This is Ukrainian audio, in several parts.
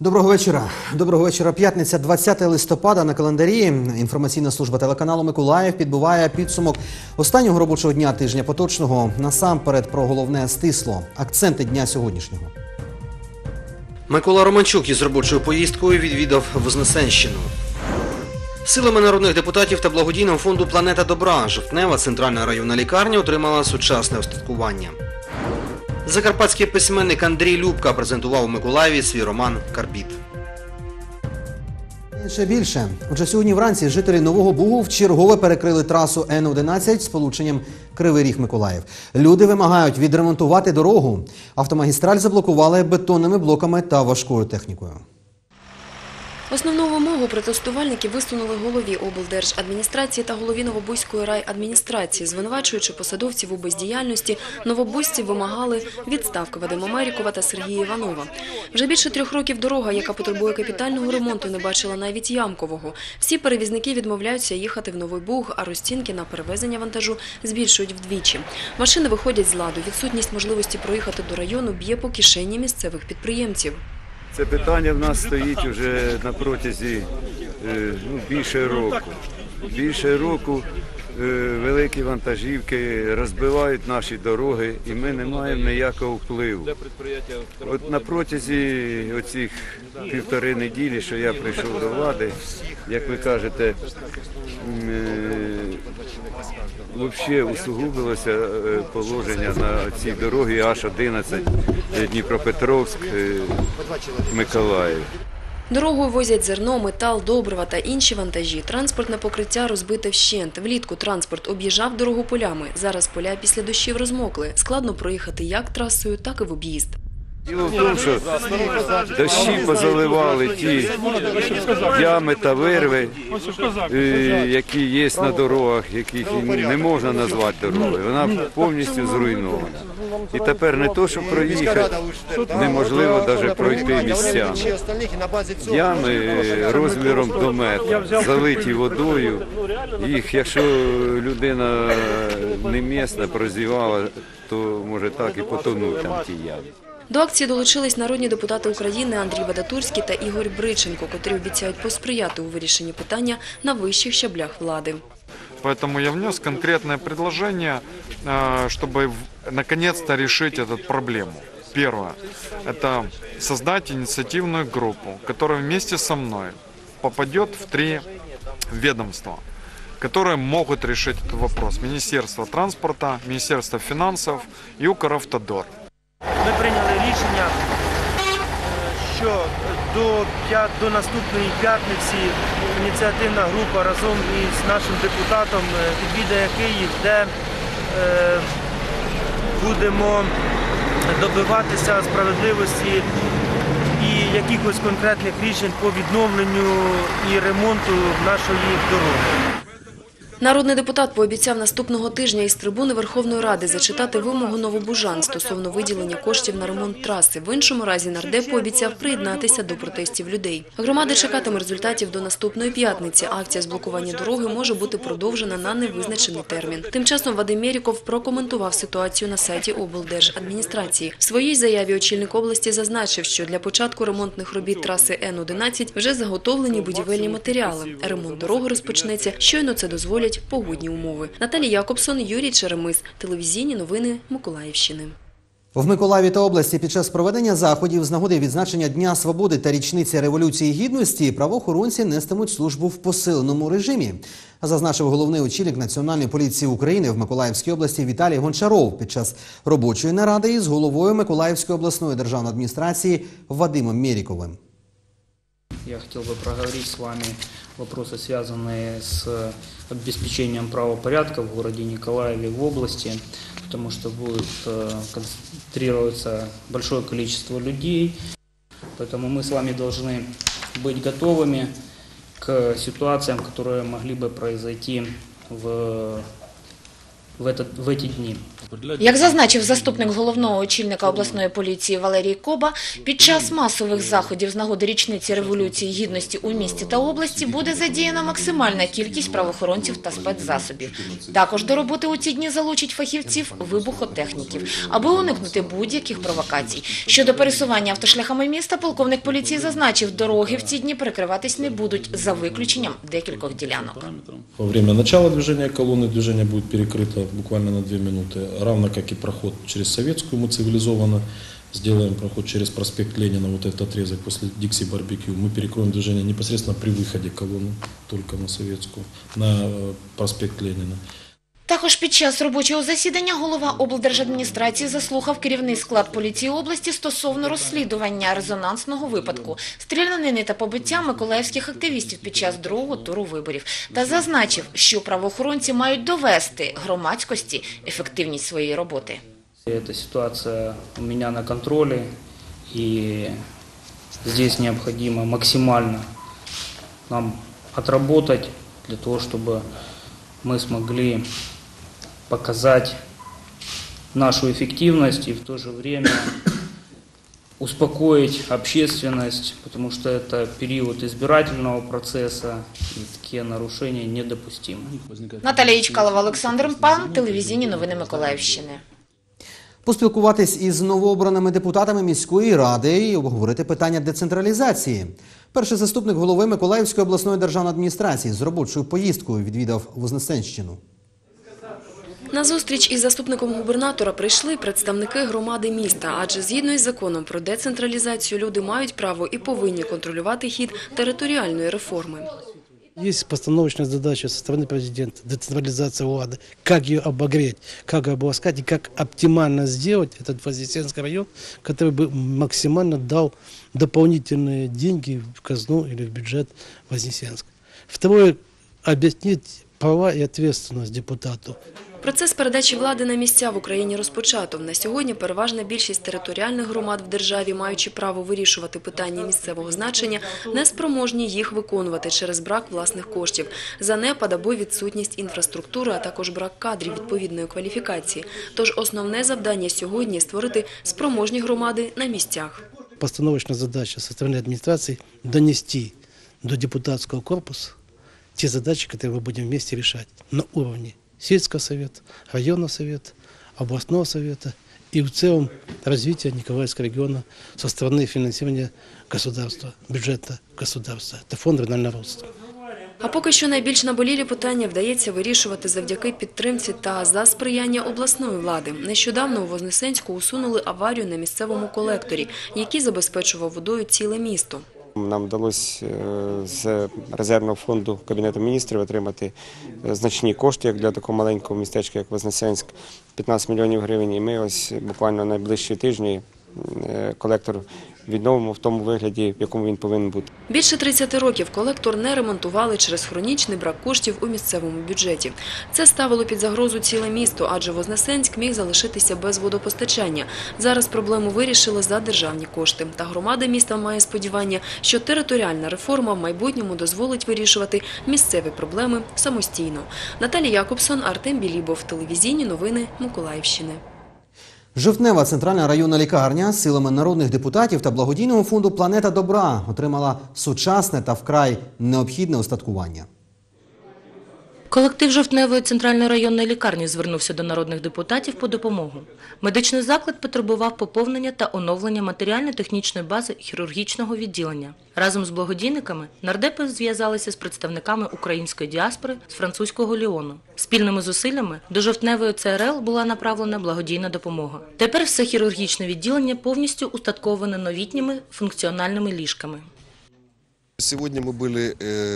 Доброго вечора. Доброго вечора. П'ятниця, 20 листопада на календарі. Інформаційна служба телеканалу «Миколаїв» підбиває підсумок останнього робочого дня тижня поточного. Насамперед про головне стисло. Акценти дня сьогоднішнього. Микола Романчук із робочою поїздкою відвідав Вознесенщину. Силами народних депутатів та благодійного фонду «Планета добра» Жовтнева центральна районна лікарня отримала сучасне устаткування. Закарпатський письменник Андрій Любка презентував у Миколаєві свій роман «Карбід». Ще більше. Отже, сьогодні вранці жителі Нового Бугу вчергове перекрили трасу Н-11 з полученням Кривий Ріг-Миколаїв. Люди вимагають відремонтувати дорогу. Автомагістраль заблокували бетонними блоками та важкою технікою. Основну вимогу протестувальники висунули голові облдержадміністрації та голові Новобузької райадміністрації. Звинувачуючи посадовців у бездіяльності, новобузці вимагали відставки Вадима Мерікова та Сергія Іванова. Вже більше 3 років дорога, яка потребує капітального ремонту, не бачила навіть ямкового. Всі перевізники відмовляються їхати в Новий Буг, а розцінки на перевезення вантажу збільшують вдвічі. Машини виходять з ладу. Відсутність можливості проїхати до району б'є по кишені місцевих підприємців. Це питання в нас стоїть вже на протязі більше року. Більше року великі вантажівки розбивають наші дороги, і ми не маємо ніякого впливу. От на протязі оцих 1,5 неділі, що я прийшов до влади, як ви кажете, взагалі усугубилося положення на цій дорогі H11 Дніпропетровськ-Миколаїв. Дорогою возять зерно, метал, добрива та інші вантажі. Транспортне покриття розбите вщент. Влітку транспорт об'їжджав дорогу полями. Зараз поля після дощів розмокли. Складно проїхати як трасою, так і в об'їзд. Діло в тому, що дощі позаливали ті ями та вирви, які є на дорогах, яких не можна назвати дорогою. Вона повністю зруйнована. І тепер не то, що проїхати, неможливо навіть пройти місцями. Ями розміром до метра, залиті водою. Їх, якщо людина не місцева, прозівала, то може так і потонуть там ті ями. До акції долучились народні депутати України Андрій Вадатурський та Ігор Бриченко, котрі обіцяють посприяти у вирішенні питання на вищих щаблях влади. Поэтому я внес конкретное предложение, чтобы наконец-то решить эту проблему. Первое – это создать инициативную группу, которая вместе со мной попадет в 3 ведомства, которые могут решить этот вопрос. Министерство транспорта, Министерство финансов и Укравтодор. Ми прийняли рішення, що до наступної п'ятниці ініціативна група разом із нашим депутатом відвідає Київ, де будемо добиватися справедливості і якихось конкретних рішень по відновленню і ремонту нашої дороги. Народний депутат пообіцяв наступного тижня із трибуни Верховної Ради зачитати вимогу новобужан стосовно виділення коштів на ремонт траси. В іншому разі нардеп пообіцяв приєднатися до протестів людей. Громада чекатиме результатів до наступної п'ятниці. Акція з блокування дороги може бути продовжена на невизначений термін. Тим часом Вадим Меріков прокоментував ситуацію на сайті облдержадміністрації. В своїй заяві очільник області зазначив, що для початку ремонтних робіт траси Н-11 вже заготовлені будівельні матеріали. Ремонт дороги розпочнеться, щойно це дозволять погодні умови. Наталія Якобсон, Юрій Черемис. Телевізійні новини Миколаївщини. В Миколаєві та області під час проведення заходів з нагоди відзначення Дня Свободи та річниці Революції Гідності правоохоронці нестимуть службу в посиленому режимі, зазначив головний очільник Національної поліції України в Миколаївській області Віталій Гончаров під час робочої наради із головою Миколаївської обласної державної адміністрації Вадимом Меріковим. Я хотел бы проговорить с вами вопросы, связанные с обеспечением правопорядка в городе Николаеве, в области, потому что будет концентрироваться большое количество людей. Поэтому мы с вами должны быть готовыми к ситуациям, которые могли бы произойти в в эти дни. Як зазначив заступник головного очільника обласної поліції Валерій Коба, під час масових заходів з нагоди річниці Революції Гідності у місті та області буде задіяна максимальна кількість правоохоронців та спецзасобів. Також до роботи у ці дні залучить фахівців вибухотехніків, аби уникнути будь-яких провокацій. Щодо пересування автошляхами міста, полковник поліції зазначив, дороги в ці дні перекриватись не будуть, за виключенням декількох ділянок. Во время начала движения колонны движение будет перекрыто буквально на 2 минуты, равно как и проход через Советскую, мы цивилизованно сделаем проход через проспект Ленина, вот этот отрезок после Дикси Барбекю. Мы перекроем движение непосредственно при выходе колонны, только на Советскую, на проспект Ленина. Також під час робочого засідання голова облдержадміністрації заслухав керівний склад поліції області стосовно розслідування резонансного випадку стрілянини та побиття миколаївських активістів під час другого туру виборів та зазначив, що правоохоронці мають довести громадськості ефективність своєї роботи. Эта ситуация у меня на контроле, и здесь необходимо максимально нам отработать для того, чтобы мы смогли показать нашу эффективность и в то же время успокоить общественность, потому что это период избирательного процесса, и такие нарушения недопустимы. Наталія Ічкалова, Олександр Пан, телевізійні новини Миколаївщини. Поспілкуватись із новообраними депутатами міської ради і обговорити питання децентралізації. Перший заступник голови Миколаївської обласної державної адміністрації з робочою поїздкою відвідав Вознесенщину. На зустріч із заступником губернатора прийшли представники громади міста, адже згідно із законом про децентралізацію люди мають право і повинні контролювати хід територіальної реформи. Есть постановочная задача со стороны президента, децентрализация власти, как ее обогреть, как ее обласкать и как оптимально сделать этот Вознесенский район, который бы максимально дал дополнительные деньги в казну или в бюджет Вознесенска. Второе, объяснить права и ответственность депутату. Процес передачі влади на місця в Україні розпочато. На сьогодні переважна більшість територіальних громад в державі, маючи право вирішувати питання місцевого значення, не спроможні їх виконувати через брак власних коштів, занепад або відсутність інфраструктури, а також брак кадрів відповідної кваліфікації. Тож основне завдання сьогодні – створити спроможні громади на місцях. Постановочная задача со стороны администрации донести до депутатского корпуса те задачи, которые мы будем вместе решать на уровне сельского совета, районного совета, областного совета и в целом развития Николаевского региона со стороны финансирования государства, бюджета государства. Это фонд регионального роста. А поки що найбільш наболілі питання вдається вирішувати завдяки підтримці та за сприяння обласної влади. Нещодавно у Вознесенську усунули аварію на місцевому колекторі, який забезпечував водою ціле місто. Нам вдалося з резервного фонду Кабінету міністрів отримати значні кошти, як для такого маленького містечка, як Вознесенськ, 15 мільйонів гривень. І ми ось буквально найближчі тижні колектор відновимо в тому вигляді, в якому він повинен бути. Більше 30 років колектор не ремонтували через хронічний брак коштів у місцевому бюджеті. Це ставило під загрозу ціле місто, адже Вознесенськ міг залишитися без водопостачання. Зараз проблему вирішили за державні кошти. Та громада міста має сподівання, що територіальна реформа в майбутньому дозволить вирішувати місцеві проблеми самостійно. Наталія Якобсон, Артем Білібов, телевізійні новини Миколаївщини. Жовтнева центральна районна лікарня силами народних депутатів та благодійного фонду «Планета добра» отримала сучасне та вкрай необхідне устаткування. Колектив Жовтневої центральної районної лікарні звернувся до народних депутатів по допомогу. Медичний заклад потребував поповнення та оновлення матеріально-технічної бази хірургічного відділення. Разом з благодійниками нардепи зв'язалися з представниками української діаспори з французького Ліону. Спільними зусиллями до Жовтневої ЦРЛ була направлена благодійна допомога. Тепер все хірургічне відділення повністю устатковане новітніми функціональними ліжками. Сьогодні ми були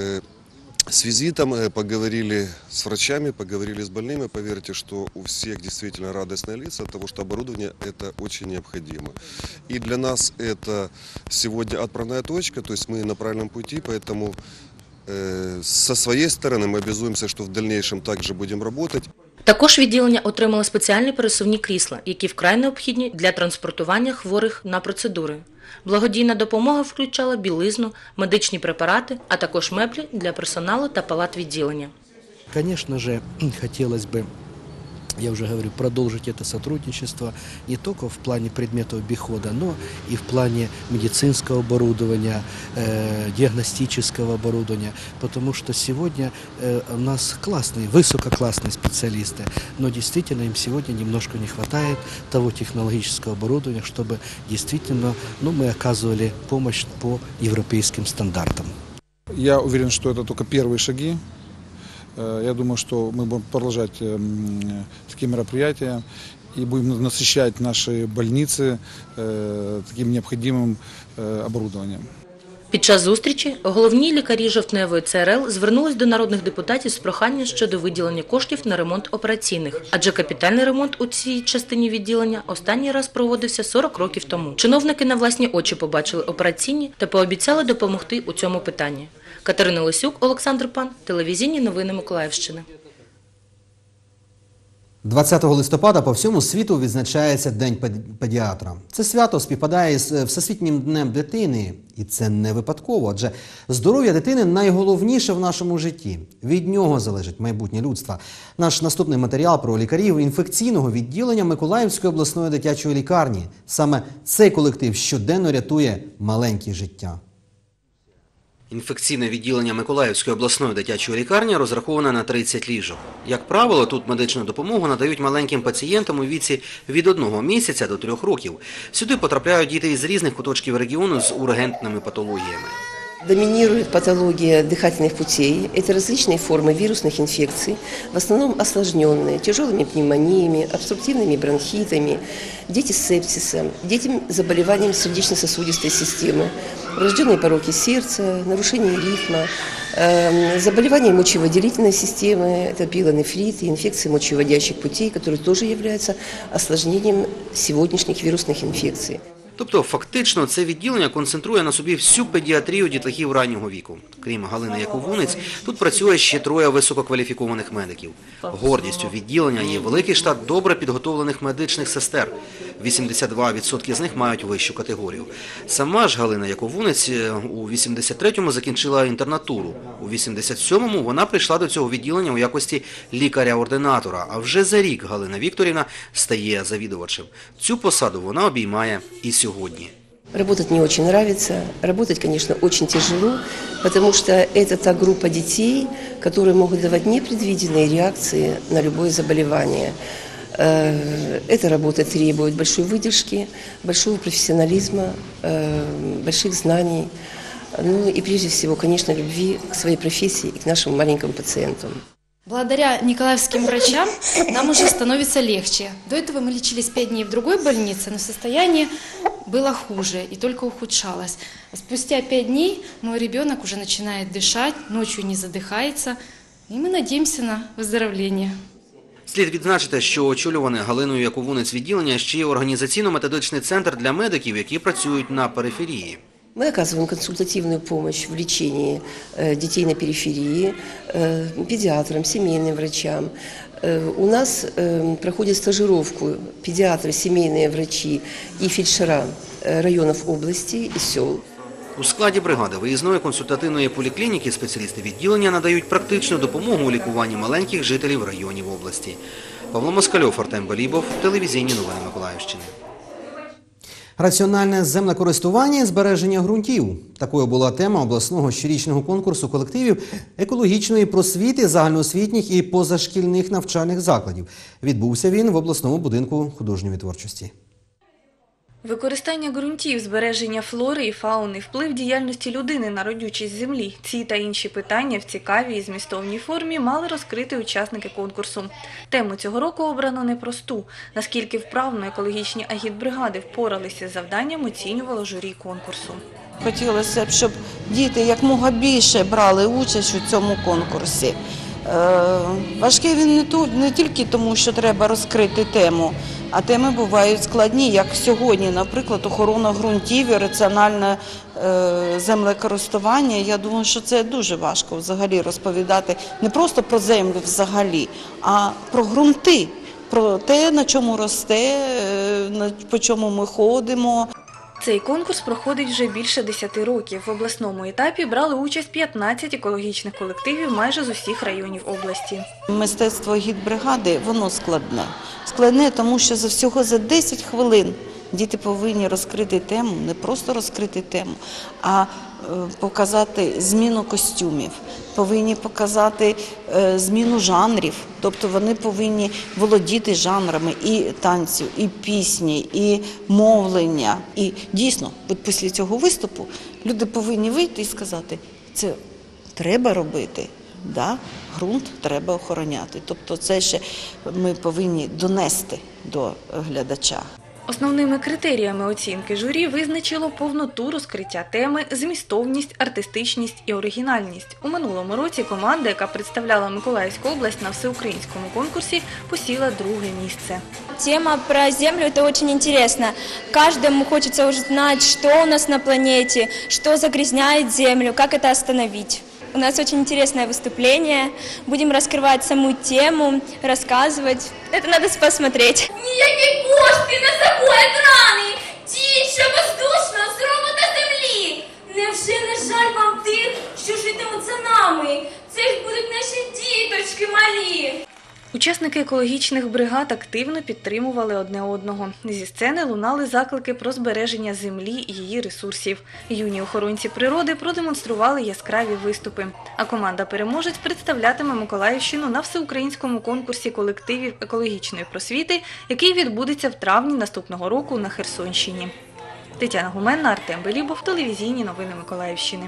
с визитом, поговорили с врачами, поговорили с больными. Поверьте, что у всех действительно радостные лица от того, что оборудование это очень необходимо. И для нас это сегодня отправная точка, то есть мы на правильном пути, поэтому со своей стороны мы обязуемся, что в дальнейшем также будем работать. Також відділення отримало спеціальні пересувні крісла, які вкрай необхідні для транспортування хворих на процедури. Благодійна допомога включала білизну, медичні препарати, а також меблі для персоналу та палат відділення. Конечно же, хотелось бы я уже говорю, продолжить это сотрудничество не только в плане предметов обихода, но и в плане медицинского оборудования, диагностического оборудования, потому что сегодня у нас классные, высококлассные специалисты, но действительно им сегодня немножко не хватает того технологического оборудования, чтобы действительно мы оказывали помощь по европейским стандартам. Я уверен, что это только первые шаги. Я думаю, что мы будем продолжать такие мероприятия и будем насыщать наши больницы таким необходимым оборудованием. Під час зустрічі головні лікарі Жовтневої ЦРЛ звернулись до народних депутатів з проханням щодо виділення коштів на ремонт операційних, адже капітальний ремонт у цій частині відділення останній раз проводився 40 років тому. Чиновники на власні очі побачили операційні та пообіцяли допомогти у цьому питанні. Катерина Лисюк, Олександр Пан, телевізійні новини Миколаївщини. 20 листопада по всьому світу відзначається День педіатра. Це свято співпадає з Всесвітнім днем дитини. І це не випадково, адже здоров'я дитини найголовніше в нашому житті. Від нього залежить майбутнє людства. Наш наступний матеріал про лікарів інфекційного відділення Миколаївської обласної дитячої лікарні. Саме цей колектив щоденно рятує маленькі життя. Інфекційне відділення Миколаївської обласної дитячої лікарні розраховане на 30 ліжок. Як правило, тут медичну допомогу надають маленьким пацієнтам у віці від 1 місяця до 3 років. Сюди потрапляють діти із різних куточків регіону з ургентними патологіями. Доминирует патология дыхательных путей. Это различные формы вирусных инфекций, в основном осложненные тяжелыми пневмониями, обструктивными бронхитами, дети с сепсисом, дети с заболеванием сердечно-сосудистой системы, врожденные пороки сердца, нарушение ритма, заболевания мочевыделительной системы, это пилонефрит и инфекции мочевыводящих путей, которые тоже являются осложнением сегодняшних вирусных инфекций. Тобто, фактично, це відділення концентрує на собі всю педіатрію дітлахів раннього віку. Крім Галини Яковунець, тут працює ще 3 висококваліфікованих медиків. Гордістю відділення є великий штат добре підготовлених медичних сестер. 82% з них мають вищу категорію. Сама ж Галина Яковунець у 83-му закінчила інтернатуру. У 87-му вона прийшла до цього відділення у якості лікаря-ординатора, а вже за рік Галина Вікторівна стає завідувачем. Цю посаду вона обіймає і сегодня. Работать мне очень нравится. Работать, конечно, очень тяжело, потому что это та группа детей, которые могут давать непредвиденные реакции на любое заболевание. Эта работа требует большой выдержки, большого профессионализма, больших знаний, ну и прежде всего, конечно, любви к своей профессии и к нашим маленьким пациентам. Благодаря николаевским врачам нам уже становится легче. До этого мы лечились 5 дней в другой больнице, но состояние было хуже и только ухудшалось. Спустя 5 дней мой ребенок уже начинает дышать, ночью не задыхается, и мы надеемся на выздоровление. Слід відзначити, що очолюване Галиною Яковунець відділення ще є організаційно-методичний центр для медиків, які працюють на периферії. Мы оказываем консультативную помощь в лечении детей на периферии, педиатрам, семейным врачам. У нас проходят стажировку педиатры, семейные врачи и фельдшера районов области и сел. У складі бригади виїзної консультативної поліклініки спеціалісти відділення надають практичну допомогу у лікуванні маленьких жителів районів області. Павло Москальов, Артем Балібов, телевізійні новини Миколаївщини. Раціональне землекористування і збереження ґрунтів. Такою була тема обласного щорічного конкурсу колективів екологічної просвіти загальноосвітніх і позашкільних навчальних закладів. Відбувся він в обласному будинку художньої творчості. Використання ґрунтів, збереження флори і фауни, вплив діяльності людини на родючість землі – ці та інші питання в цікавій і змістовній формі мали розкрити учасники конкурсу. Тему цього року обрано непросту. Наскільки вправно екологічні агітбригади впоралися з завданням, оцінювало журі конкурсу. Хотілося б, щоб діти якомога більше брали участь у цьому конкурсі. Важкий він не тільки тому, що треба розкрити тему, а теми бувають складні, як сьогодні, наприклад, охорона ґрунтів і раціональне землекористування. Я думаю, що це дуже важко взагалі розповідати не просто про землю взагалі, а про ґрунти, про те, на чому росте, по чому ми ходимо. Цей конкурс проходить вже більше 10 років. В обласному етапі брали участь 15 екологічних колективів майже з усіх районів області. Мистецтво гідбригади, воно складне. Складне, тому що всього за 10 хвилин діти повинні розкрити тему, не просто розкрити тему, а показати зміну костюмів, повинні показати зміну жанрів. Тобто вони повинні володіти жанрами і танців, і пісні, і мовлення. І дійсно, от після цього виступу люди повинні вийти і сказати, це треба робити, да? Ґрунт треба охороняти. Тобто це ще ми повинні донести до глядача. Основними критеріями оцінки журі визначило повноту розкриття теми, змістовність, артистичність і оригінальність. У минулому році команда, яка представляла Миколаївську область на всеукраїнському конкурсі, посіла друге місце. Тема про Землю – это очень интересно. Каждому хочется узнать, что у нас на планете, что загрязняет Землю, как это остановить. У нас очень интересное выступление. Будем раскрывать саму тему, рассказывать. Это надо посмотреть. Ніякі кошти не загоять рани, ті, що бездушно зробите землі. Невже не жаль вам тих, що житимуть за нами? Це ж будуть наші діточки малі. Учасники екологічних бригад активно підтримували одне одного. Зі сцени лунали заклики про збереження землі і її ресурсів. Юні охоронці природи продемонстрували яскраві виступи. А команда-переможець представлятиме Миколаївщину на всеукраїнському конкурсі колективів екологічної просвіти, який відбудеться в травні наступного року на Херсонщині. Тетяна Гуменна, Артем Белібов, телевізійні новини Миколаївщини.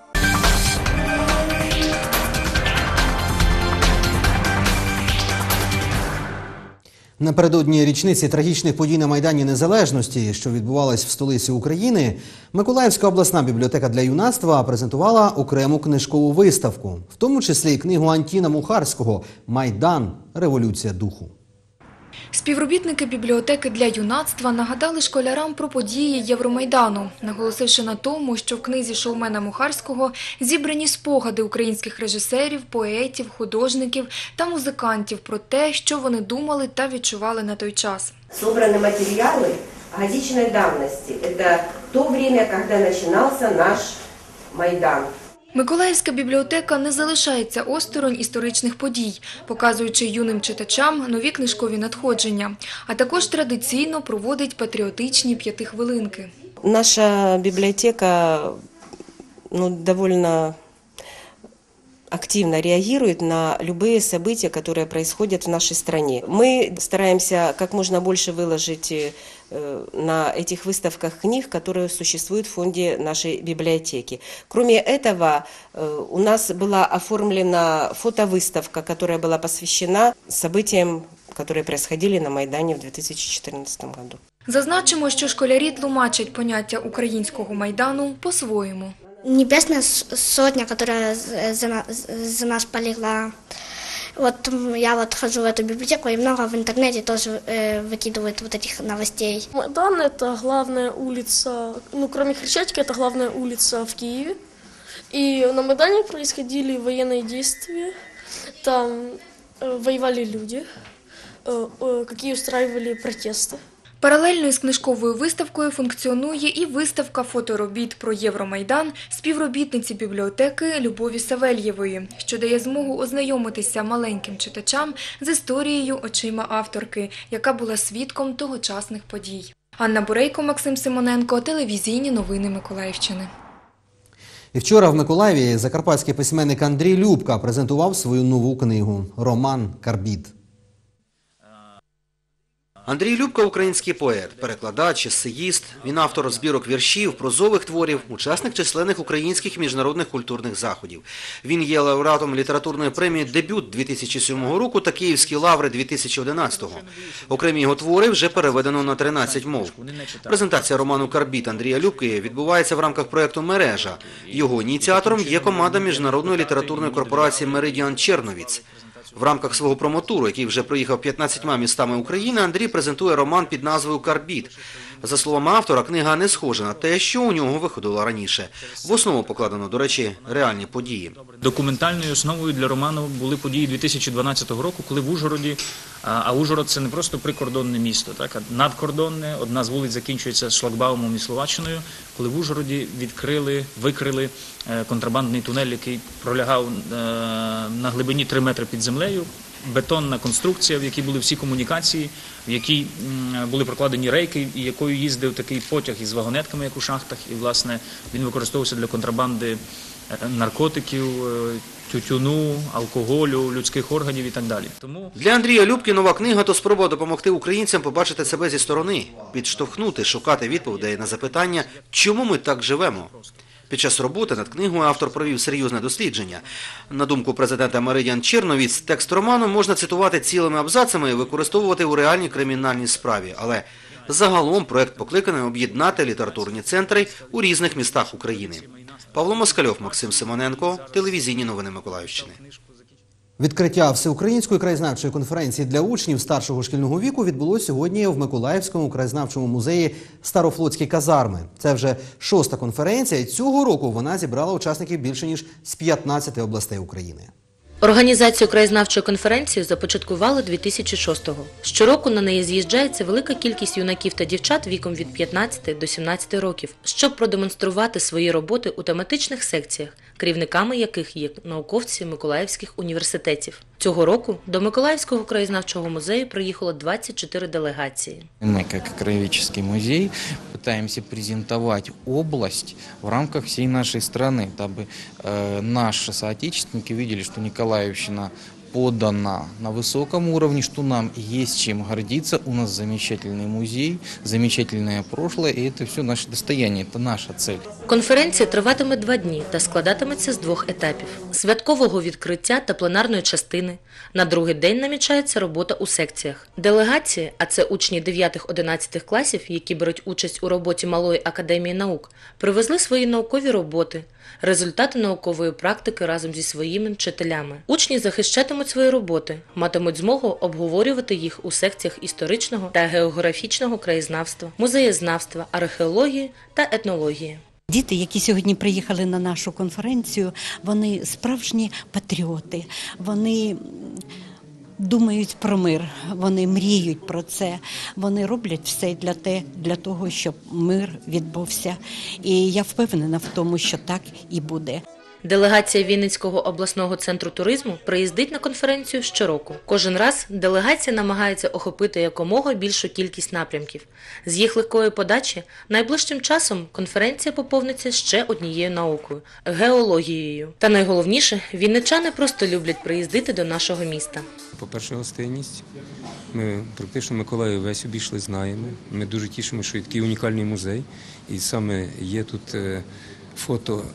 Напередодні річниці трагічних подій на Майдані Незалежності, що відбувалась в столиці України, Миколаївська обласна бібліотека для юнацтва презентувала окрему книжкову виставку, в тому числі і книгу Антіна Мухарського «Майдан. Революція духу». Співробітники бібліотеки для юнацтва нагадали школярам про події Євромайдану, наголосивши на тому, що в книзі шоумена Мухарського зібрані спогади українських режисерів, поетів, художників та музикантів про те, що вони думали та відчували на той час. Собрані матеріали годичної давності – це то время, коли починався наш Майдан. Миколаївська бібліотека не залишається осторонь історичних подій, показуючи юним читачам нові книжкові надходження, а також традиційно проводить патріотичні п'ятихвилинки. Наша бібліотека доволі активно реагирует на любые события, которые происходят в нашей стране. Мы стараемся как можно больше выложить на этих выставках книг, которые существуют в фонде нашей библиотеки. Кроме этого, у нас была оформлена фотовыставка, которая была посвящена событиям, которые происходили на Майдане в 2014 году. Зазначимо, що школярі тлумачать поняття українського Майдану по-своєму. Небесная сотня, которая за нас полегла. Вот я хожу в эту библиотеку и много в интернете тоже выкидывают вот этих новостей. Майдан – это главная улица, кроме Хрещатика, это главная улица в Киеве. И на Майдане происходили военные действия, там воевали люди, какие устраивали протесты. Паралельно із книжковою виставкою функціонує і виставка фоторобіт про Євромайдан співробітниці бібліотеки Любові Савельєвої, що дає змогу ознайомитися маленьким читачам з історією очима авторки, яка була свідком тогочасних подій. Анна Бурейко, Максим Симоненко, телевізійні новини Миколаївщини. І вчора в Миколаєві закарпатський письменник Андрій Любка презентував свою нову книгу «Роман Карбід». Андрій Любка – український поет, перекладач, есеїст. Він автор збірок віршів, прозових творів, учасник численних українських і міжнародних культурних заходів. Він є лауреатом літературної премії «Дебют» 2007 року та «Київські лаври» 2011. Окремі його твори вже переведено на 13 мов. Презентація роману «Карбід» Андрія Любки відбувається в рамках проєкту «Мережа». Його ініціатором є команда міжнародної літературної корпорації «Меридіан Черновіць». В рамках свого промотуру, який вже проїхав 15 містами України, Андрій презентує роман під назвою «Карбід». За словами автора, книга не схожа на те, що у нього виходило раніше. В основу покладено, до речі, реальні події. Документальною основою для роману були події 2012 року, коли в Ужгороді, а Ужгород – це не просто прикордонне місто, так, а надкордонне, одна з вулиць закінчується шлагбаумом і Словаччиною, коли в Ужгороді викрили контрабандний тунель, який пролягав на глибині 3 метри під землею, бетонна конструкція, в якій були всі комунікації, в якій були прокладені рейки, і якою їздив такий потяг із вагонетками, як у шахтах, і, власне, він використовувався для контрабанди наркотиків, тютюну, алкоголю, людських органів і так далі. Для Андрія Любки нова книга – то спроба допомогти українцям побачити себе зі сторони, підштовхнути, шукати відповідей на запитання, чому ми так живемо. Під час роботи над книгою автор провів серйозне дослідження. На думку президента Маридіан Черновіц, текст роману можна цитувати цілими абзацами і використовувати у реальній кримінальній справі. Але загалом проект покликаний об'єднати літературні центри у різних містах України. Павло Москальов, Максим Симоненко, телевізійні новини Миколаївщини. Відкриття всеукраїнської краєзнавчої конференції для учнів старшого шкільного віку відбулося сьогодні в Миколаївському краєзнавчому музеї Старофлотські казарми. Це вже 6-та конференція, і цього року вона зібрала учасників більше ніж з 15 областей України. Організацію краєзнавчої конференції започаткували 2006-го. Щороку на неї з'їжджається велика кількість юнаків та дівчат віком від 15 до 17 років, щоб продемонструвати свої роботи у тематичних секціях, керівниками яких є науковці Миколаївських університетів. Цього року до Миколаївського краєзнавчого музею приїхало 24 делегації. Мы, как краеведческий музей, пытаемся презентовать область в рамках всей нашей страны, дабы наши соотечественники видели, что Николаевщина подана на высоком уровне, что нам есть чем гордиться. У нас замечательный музей, замечательное прошлое, и это все наше достояние, это наша цель. Конференція триватиме 2 дні та складатиметься з 2 етапів – святкового відкриття та пленарної частини. На другий день намічається робота у секціях. Делегації, а це учні 9-11 класів, які беруть участь у роботі Малої академії наук, привезли свої наукові роботи, результати наукової практики разом зі своїми вчителями. Учні захищатимуть свої роботи, матимуть змогу обговорювати їх у секціях історичного та географічного краєзнавства, музеєзнавства, археології та етнології. Діти, які сьогодні приїхали на нашу конференцію, вони справжні патріоти, вони думають про мир, вони мріють про це, вони роблять все для того, щоб мир відбувся. І я впевнена в тому, що так і буде. Делегація Вінницького обласного центру туризму приїздить на конференцію щороку. Кожен раз делегація намагається охопити якомога більшу кількість напрямків. З їх легкої подачі найближчим часом конференція поповниться ще однією наукою – геологією. Та найголовніше, вінничани просто люблять приїздити до нашого міста. По-перше, гостинність. Ми практично Миколаїв весь обійшли, знаємо. Ми дуже тішимося, що є такий унікальний музей. І саме є тут фото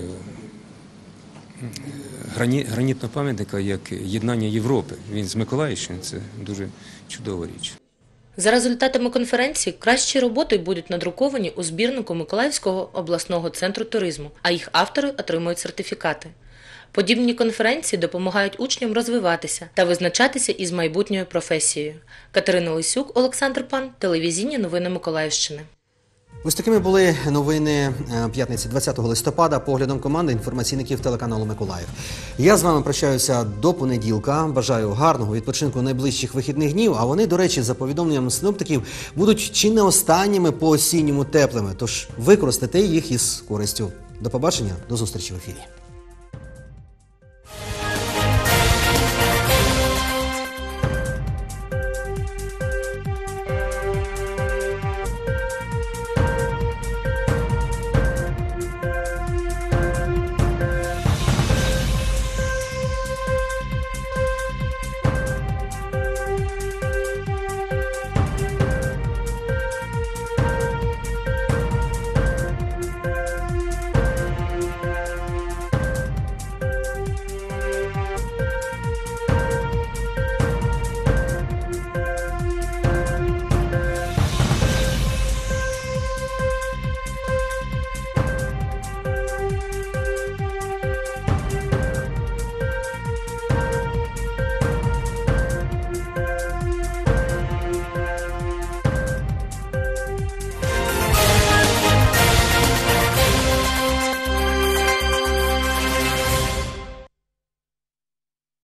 гранітного пам'ятника як єднання Європи. Він з Миколаївщини, це дуже чудова річ. За результатами конференції кращі роботи будуть надруковані у збірнику Миколаївського обласного центру туризму, а їх автори отримують сертифікати. Подібні конференції допомагають учням розвиватися та визначатися із майбутньою професією. Катерина Лисюк, Олександр Пан, телевізійні новини Миколаївщини. Ось такими були новини п'ятниці 20 листопада поглядом команди інформаційників телеканалу «Миколаїв». Я з вами прощаюся до понеділка. Бажаю гарного відпочинку найближчих вихідних днів. А вони, до речі, за повідомленням синоптиків, будуть чи не останніми по осінньому теплими. Тож використайте їх із користю. До побачення, до зустрічі в ефірі.